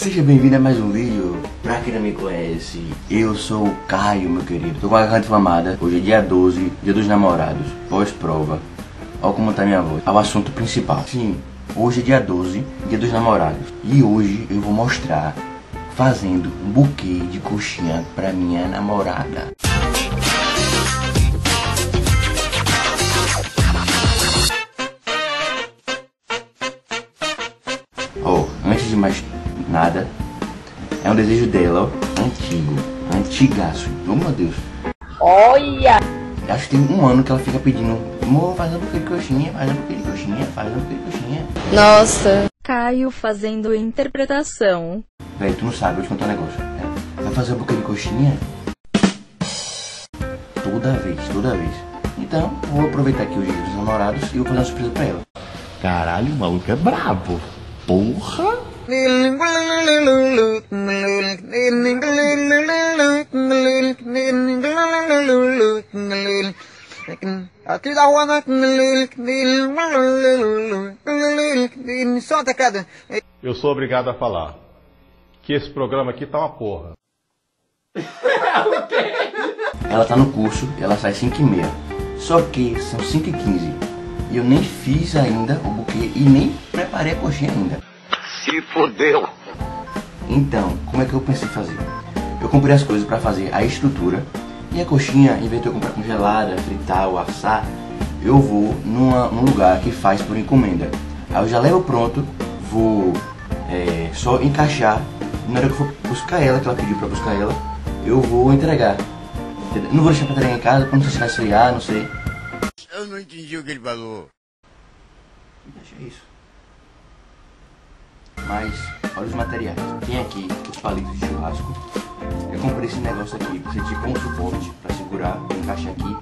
Seja bem-vindo a mais um vídeo. Pra quem não me conhece, eu sou o Caio, meu querido. Tô com a garganta inflamada. Hoje é dia 12, dia dos namorados, pós-prova. Olha como tá minha voz. Ao assunto principal. Sim, hoje é dia 12, dia dos namorados. E hoje eu vou mostrar fazendo um buquê de coxinha pra minha namorada. Antes de mais nada, é um desejo dela, ó, antigaço. Oh meu Deus. Olha! Acho que tem um ano que ela fica pedindo: amor, faz um buquê de coxinha, faz um buquê de coxinha, faz um buquê de coxinha. Nossa! Caio fazendo interpretação. Véi, tu não sabe, vou te contar um negócio. Vai fazer um buquê de coxinha? Toda vez. Então, vou aproveitar aqui o dia dos namorados e vou fazer uma surpresa pra ela. Caralho, o maluco é brabo. Porra! Aqui da rua solta cada. Eu sou obrigado a falar que esse programa aqui tá uma porra. Ela tá no curso e ela sai 5h30. Só que são 5h15. E eu nem fiz ainda o buquê e nem preparei a coxinha ainda. Se fodeu! Então, como é que eu pensei em fazer? Eu comprei as coisas pra fazer a estrutura. E a coxinha, em vez de eu comprar congelada, fritar ou assar, eu vou num lugar que faz por encomenda. Aí eu já levo pronto, vou só encaixar. Na hora que eu for buscar ela, que ela pediu pra buscar ela, eu vou entregar. Não vou deixar pra entregar em casa, pra não sei se vai esfriar, não sei. Eu não entendi o que ele falou. Deixa isso. Mas, olha os materiais. Tem aqui os palitos de churrasco. Eu comprei esse negócio aqui pra ser tipo um suporte pra segurar, encaixar aqui,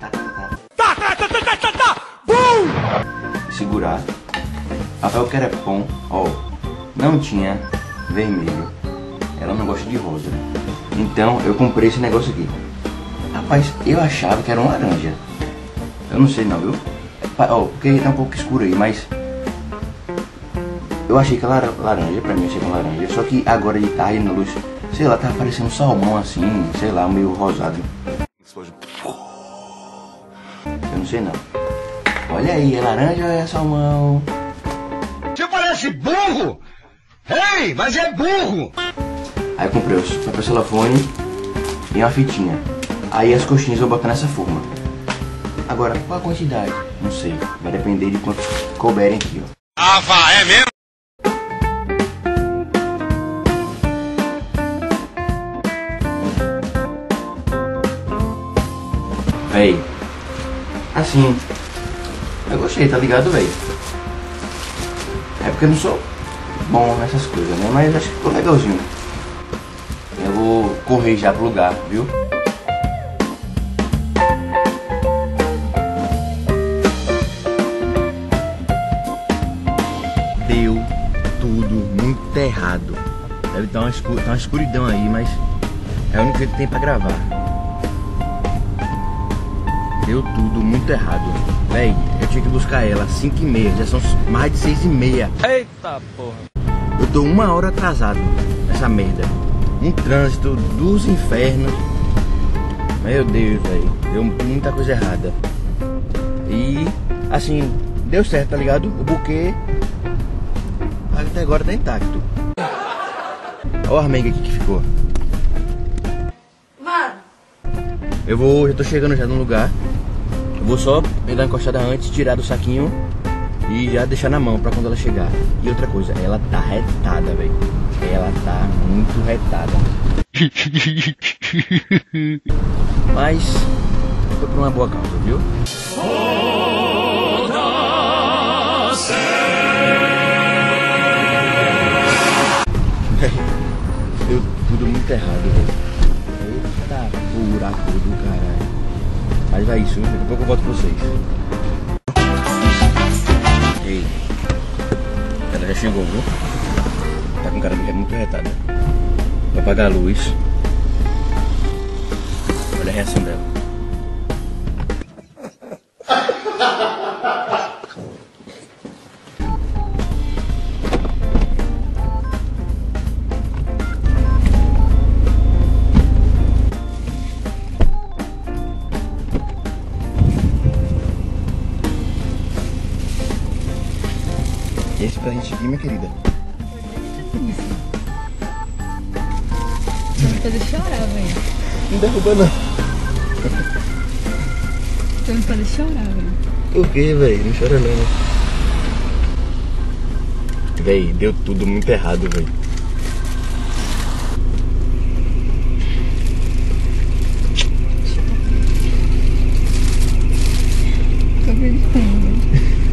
e segurar. Papel crepom, ó, não tinha vermelho. Ela não gosta de rosa. Então eu comprei esse negócio aqui. Rapaz, eu achava que era um laranja. Eu não sei não, viu? Ó, porque tá um pouco escuro aí, mas eu achei que era laranja, pra mim achei que era laranja. Só que agora de tarde na luz, sei lá, tá parecendo salmão assim, sei lá, meio rosado. Eu não sei não. Olha aí, é laranja ou é salmão? Você parece burro! Ei, mas é burro! Aí eu comprei os papel celofane e uma fitinha. Aí as coxinhas eu vou botar nessa forma. Agora, qual a quantidade? Não sei, vai depender de quantos couberem aqui, ó. Ah, vá, é mesmo? Véi, assim, eu gostei, tá ligado, véi? É porque eu não sou bom nessas coisas, né? Mas acho que ficou legalzinho. Eu vou correr já pro lugar, viu? Deu tudo muito errado. Deve estar uma escuridão aí, mas é o único jeito que tem pra gravar. Deu tudo muito errado. Véi, eu tinha que buscar ela às 5h30, já são mais de 6h30. Eita porra! Eu tô 1 hora atrasado nessa merda. Um trânsito dos infernos. Meu Deus, velho. Deu muita coisa errada. E assim, deu certo, tá ligado? O buquê até agora tá intacto. Olha o armenga aqui que ficou. Mano! Já tô chegando já no lugar. Eu vou só dar uma encostada antes, tirar do saquinho e já deixar na mão pra quando ela chegar. E outra coisa, ela tá retada, velho. Ela tá muito retada. Mas foi por uma boa causa, viu? Deu tudo muito errado, velho. Eita buraco do caralho. Mas vai isso, daqui a pouco eu volto com vocês. Ei, ela já chegou, viu? Tá com cara de muito retada. Vou apagar a luz. Olha a reação dela. pra gente ir, minha querida. Vai me fazer chorar, velho. Não derruba não. Vai me fazer chorar, velho. Por que, velho? Não chora não. Véi, deu tudo muito errado, velho. Tô acreditando, velho.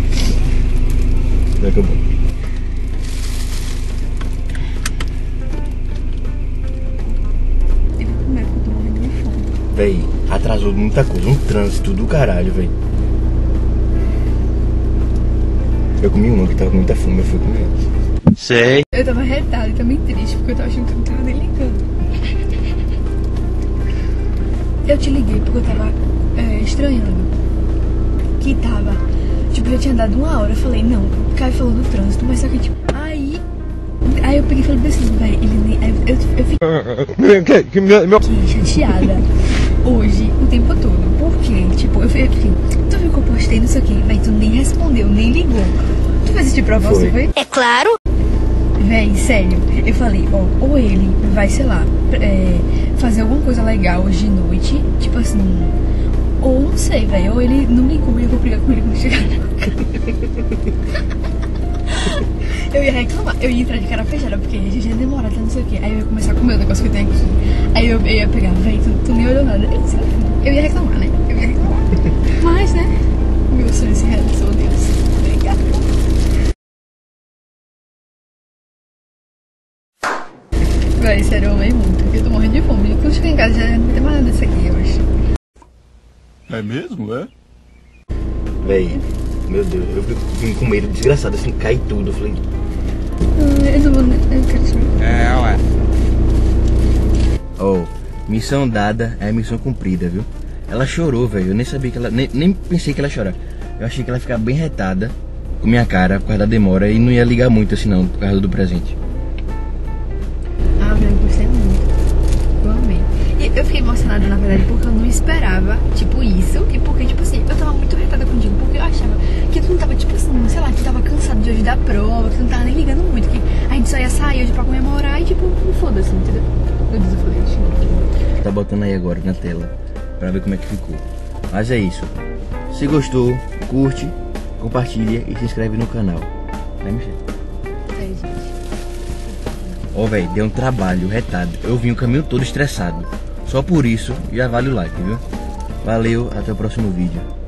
Já acabou. Eu vou comer porque eu tô morrendo de fome. Véi, atrasou muita coisa. Um trânsito do caralho, véi. Eu comi uma que tava com muita fome, eu fui comer ela. Sei. Eu tava retada e também triste, porque eu tava achando que eu não tava nem ligando. Eu te liguei porque eu tava estranhando. Que tava, tipo, já tinha dado 1 hora. Eu falei, não, o Caio falou do trânsito, mas só que, tipo, aí eu peguei e falei assim, velho, ele nem. Aí eu fiquei chateada hoje, o tempo todo. Por quê? Tipo, eu fiquei, tu viu que eu postei não sei o que, velho, tu nem respondeu, nem ligou. Tu fez isso de propósito, foi? É claro. Véi, sério, eu falei, ó, ou ele vai, sei lá, fazer alguma coisa legal hoje de noite, tipo assim, ou não sei, velho, ou ele não ligou e eu vou brigar com ele quando chegar na casa. Eu ia reclamar, eu ia entrar de cara fechada, porque a gente ia demorar, não sei o que, aí eu ia começar a comer o negócio que tem aqui, aí eu ia pegar, véi, tu nem olhou nada, eu ia reclamar, né, mas, né, meu sonho se realizou, Deus, obrigada. Véi, sério, eu amei muito. Eu tô morrendo de fome. Quando eu chegar em casa já não tem mais nada disso aqui, eu acho. É mesmo, é? Véi, meu Deus, eu vim com medo desgraçado, assim, cai tudo. Eu falei, Eu não vou. Eu quero subir. Ué. oh, missão dada é missão cumprida, viu? Ela chorou, velho. Eu nem sabia que ela. Nem pensei que ela ia chorar. Eu achei que ela ia ficar bem retada com minha cara por causa da demora e não ia ligar muito assim, não, por causa do presente. Ah, velho, eu gostei muito. Eu amei. E eu fiquei emocionada, na verdade, porque eu não esperava, tipo, isso. E porque, tipo assim, eu tava muito retada contigo. Porque eu achava que tu não tava, tipo assim, sei lá, que tu tava cansado de hoje da prova, que tu não tava nem ligando muito. Que a gente só ia sair hoje pra comemorar e, tipo, foda-se, entendeu? Meu Deus, eu falei, Tá botando aí agora na tela pra ver como é que ficou. Mas é isso. Se gostou, curte, compartilha e se inscreve no canal. Vai mexer. é, gente. Ó, velho, deu um trabalho retado. Eu vim o caminho todo estressado. Só por isso já vale o like, viu? Valeu, até o próximo vídeo.